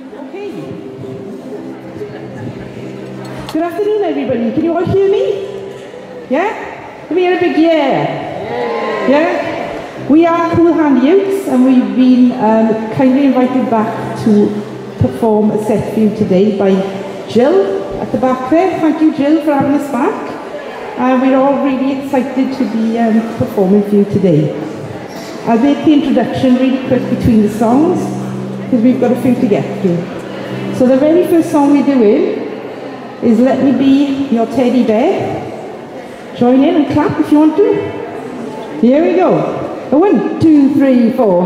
Okay. Good afternoon, everybody. Can you all hear me? Yeah? Let me hear a big yeah. Yeah? We are Cool Hand Youths, and we've been kindly invited back to perform a set for you today by Jill at the back there. Thank you, Jill, for having us back. We're all really excited to be performing for you today. I'll make the introduction really quick between the songs, because we've got a few to get through. So the very first song we're doing is Let Me Be Your Teddy Bear. Join in and clap if you want to. Here we go. 1, 2, 3, 4.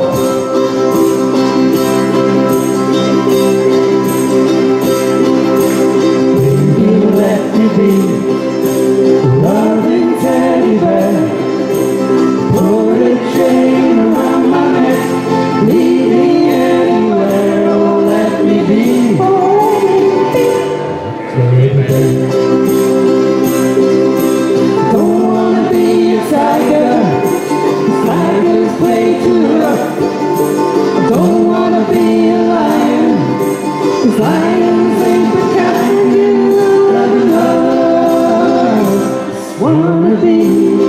Let me be loving teddy bear. Put a chain around my neck, lead me anywhere. Oh, let me be teddy bear. Don't wanna be a tiger, 'cause tigers play too rough. Don't wanna be a lion, 'cause lions ain't the kind you love. Wanna be